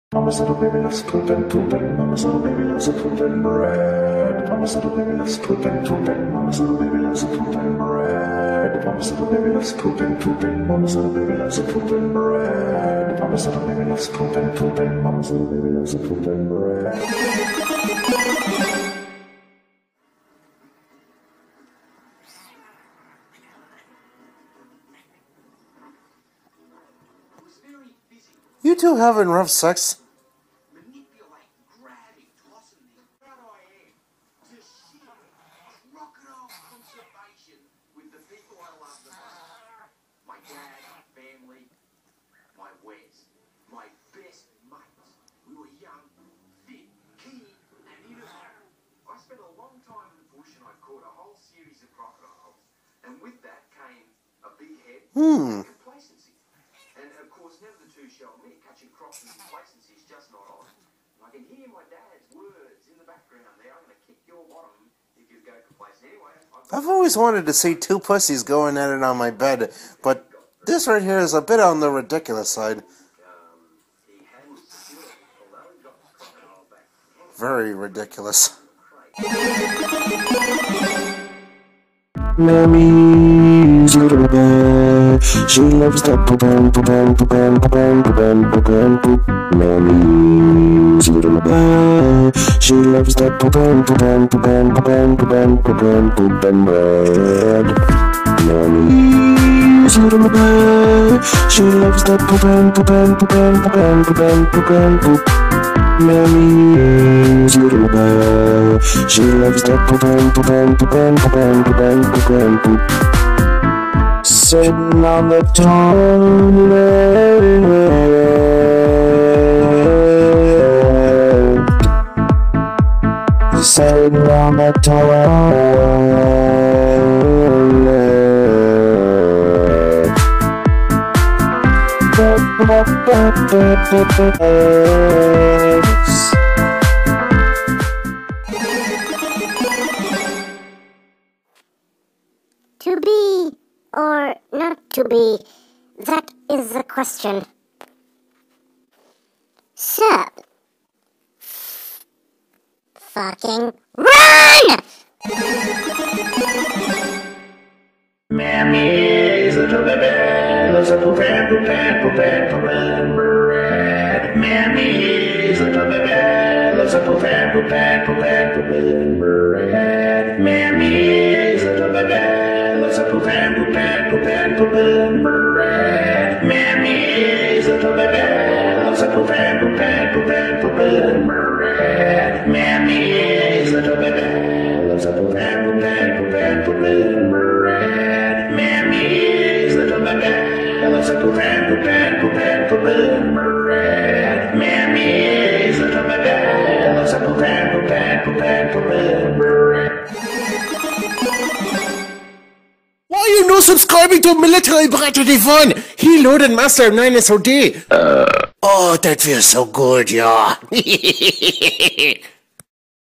Mama's little baby loves pooping, pooping. Mama's little baby loves a pooping bread. Mama's little baby loves pooping, pooping. Mama's little baby loves a pooping bread. Mama's little baby loves pooping, pooping. Mama's little baby loves a pooping bread. Mama's little baby loves pooping, pooping. Mama's little baby loves a pooping bread. You two having rough sex? Manipulate, grabbing, tossing me. Proud I am to share crocodile conservation with the people I love the most. My dad, family, my Wes, my best mates. We were young, fit, keen, and innocent. I spent a long time in the bush and I caught a whole series of crocodiles. And with that came a big head and complacency. And of course, never the two shall meet. Catching crocs and complacency is just not on. And I can hear my dad's words in the background there. I'm going to kick your bottom if you go complacent. Anyway, I've always wanted to see two pussies going at it on my bed, but this right here is a bit on the ridiculous side. he hadn't still, although he got the crocodile back. Very ridiculous. Mammy's little bear, she loves the poop and poop and poop and poop and poop and poop and poop. Mammy's little bear, she loves the poop and poop and poop and poop and poop and poop and poop and bread. Mammy's little bear, she loves the poop and poop and poop and poop and poop and poop and poop. Mammy's little bear, she loves the poop and poop and poop and poop and poop and poop and poop. Sitting on the toilet, sitting on the toilet. To be or not to be, that is the question. So, fucking run! Mammy's little baby loves a poop and poop and poop and poop and bread. Mammy's little baby loves a poop and poop and poop and poop and bread. Mammy's little baby loves a poop and poop and poop and poop and bread. Mammy's little baby loves a poop and poop and poop and poop and bread. Mammy's little baby loves a poop and poop and poop and poop and bread. Mammy's little baby loves a poop and poop and poop and poop and bread. Mammy's little baby loves a poop and poop and poop and poop and bread. Why are you not subscribing to Military Berater Devon? He Lord and Master of 9SOD. Oh, that feels so good, yeah.